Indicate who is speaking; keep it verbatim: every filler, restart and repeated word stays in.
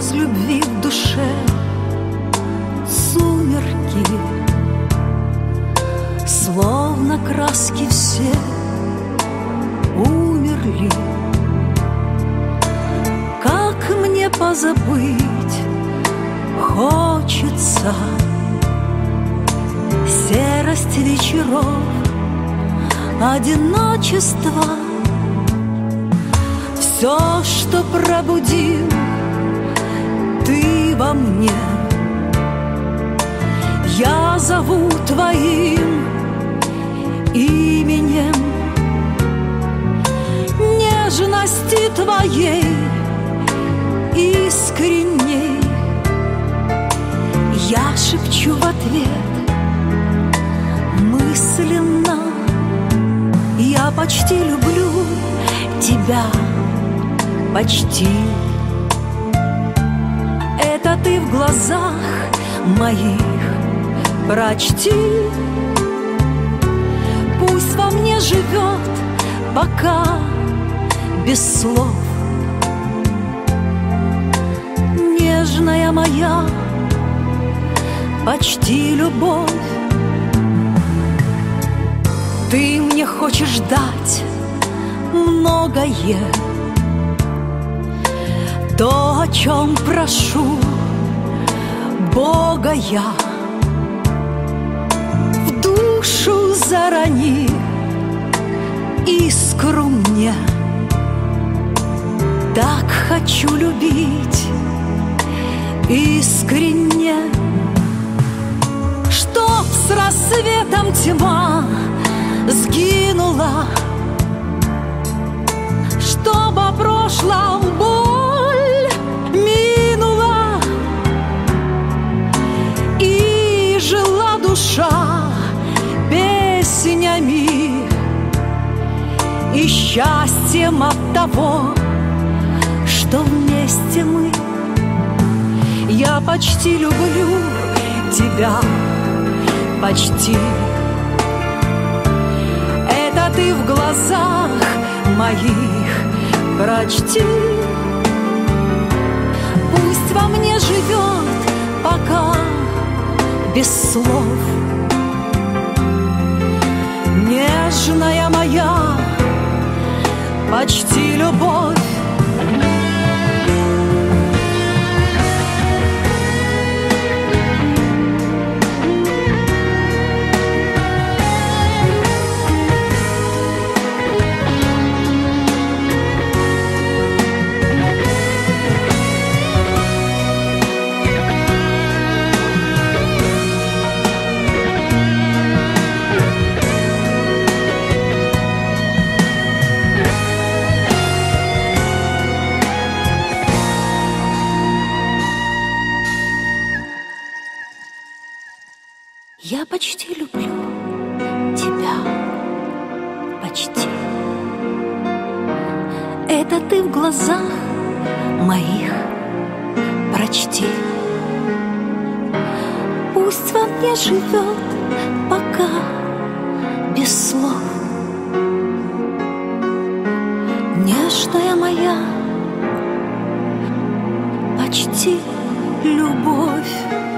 Speaker 1: без любви в душе, сумерки, словно краски все умерли. Как мне позабыть хочется серость вечеров, одиночество. Все, что пробудил ты во мне, я зову твоим именем. Нежности твоей искренней я шепчу в ответ мысленно: я почти люблю тебя, почти. Это ты в глазах моих прочти. Пусть во мне живет пока без слов нежная моя почти любовь. Ты мне хочешь дать многое, то, о чем прошу Бога я. В душу зарони искру мне, так хочу любить искренне, чтоб с рассветом тьма сгинула, чтоб о прошлом боль минула, и жила душа песнями и счастьем от того, что вместе мы. Я почти люблю тебя, почти. Это ты в глазах моих прочти. Пусть во мне живет пока без слов нежная моя почти любовь. Я почти люблю тебя, почти. Это ты в глазах моих прочти. Пусть во мне живет пока без слов нежная моя почти любовь.